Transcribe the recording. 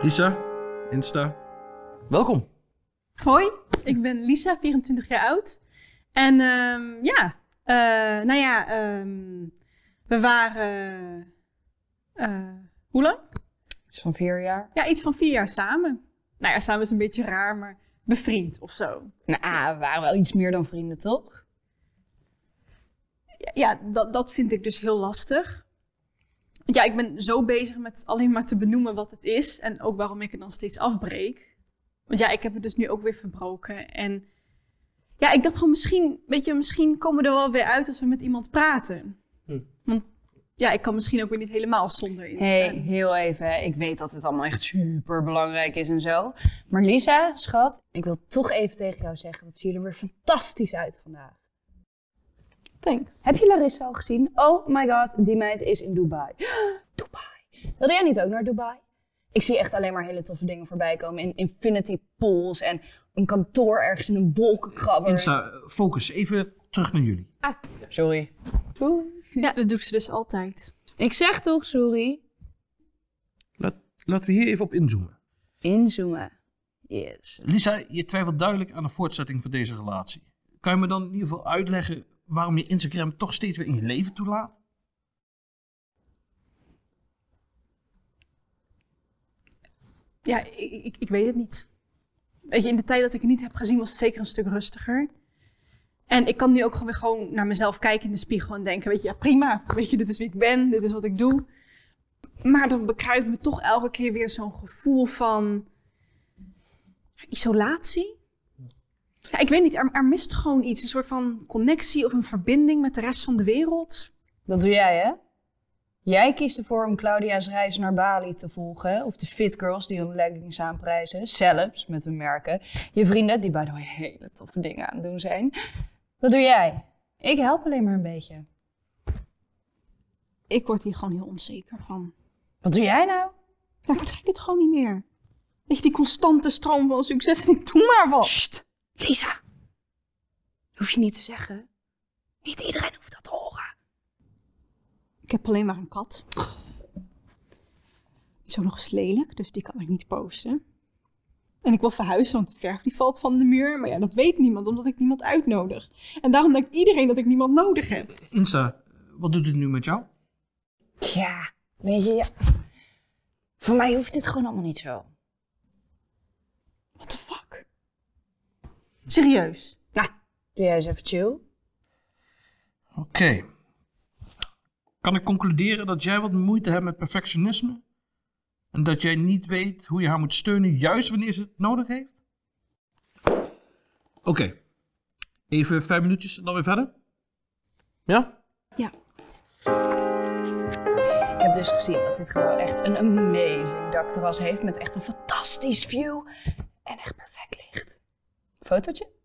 Lisa, Insta. Welkom. Hoi, ik ben Lisa, 24 jaar oud. En we waren... hoe lang? Iets van 4 jaar. Ja, iets van 4 jaar samen. Nou ja, samen is een beetje raar, maar bevriend of zo. Nou, we waren wel iets meer dan vrienden, toch? Ja, dat vind ik dus heel lastig. Want ja, ik ben zo bezig met alleen maar te benoemen wat het is. En ook waarom ik het dan steeds afbreek. Want ja, ik heb het dus nu ook weer verbroken. En ja, ik dacht gewoon misschien komen we er wel weer uit als we met iemand praten. Want ja, ik kan misschien ook weer niet helemaal zonder Insta. Hey, heel even. Ik weet dat het allemaal echt super belangrijk is en zo. Maar Lisa, schat, ik wil toch even tegen jou zeggen, wat zie je er weer fantastisch uit vandaag. Thanks. Heb je Larissa al gezien? Oh my god, die meid is in Dubai. Dubai. Wilde jij niet ook naar Dubai? Ik zie echt alleen maar hele toffe dingen voorbij komen. In infinity pools en een kantoor ergens in een wolkenkrabber. Insta, focus. Even terug naar jullie. Ah, sorry. Ja, dat doet ze dus altijd. Ik zeg toch sorry? Laten we hier even op inzoomen. Inzoomen. Yes. Lisa, je twijfelt duidelijk aan de voortzetting van deze relatie. Kan je me dan in ieder geval uitleggen waarom je Instagram toch steeds weer in je leven toelaat? Ja, ik weet het niet. Weet je, in de tijd dat ik het niet heb gezien was het zeker een stuk rustiger. En ik kan nu ook gewoon naar mezelf kijken in de spiegel en denken, weet je, ja prima. Weet je, dit is wie ik ben, dit is wat ik doe. Maar dan bekruipt me toch elke keer weer zo'n gevoel van isolatie. Ja, ik weet niet, er mist gewoon iets. Een soort van connectie of een verbinding met de rest van de wereld. Dat doe jij, hè? Jij kiest ervoor om Claudia's reis naar Bali te volgen. Of de fit girls die hun leggings aanprijzen. Celebs met hun merken. Je vrienden die by the way hele toffe dingen aan het doen zijn. Dat doe jij. Ik help alleen maar een beetje. Ik word hier gewoon heel onzeker van. Wat doe jij nou? Ja, ik trek het gewoon niet meer. Weet je, die constante stroom van succes en ik doe maar wat. Sst, Lisa. Hoef je niet te zeggen. Niet iedereen hoeft dat te horen. Ik heb alleen maar een kat. Die is ook nog eens lelijk, dus die kan ik niet posten. En ik wil verhuizen, want de verf die valt van de muur. Maar ja, dat weet niemand, omdat ik niemand uitnodig. En daarom denkt iedereen dat ik niemand nodig heb. Insta, wat doet het nu met jou? Ja, weet je, ja. Voor mij hoeft dit gewoon allemaal niet zo. What the fuck? Serieus? Nou, doe jij eens even chill. Oké. Kan ik concluderen dat jij wat moeite hebt met perfectionisme? En dat jij niet weet hoe je haar moet steunen, juist wanneer ze het nodig heeft? Oké. Even 5 minuutjes en dan weer verder? Ja? Ja. Ik heb dus gezien dat dit gewoon echt een amazing dakterras heeft met echt een fantastisch view en echt perfect licht. Fotootje?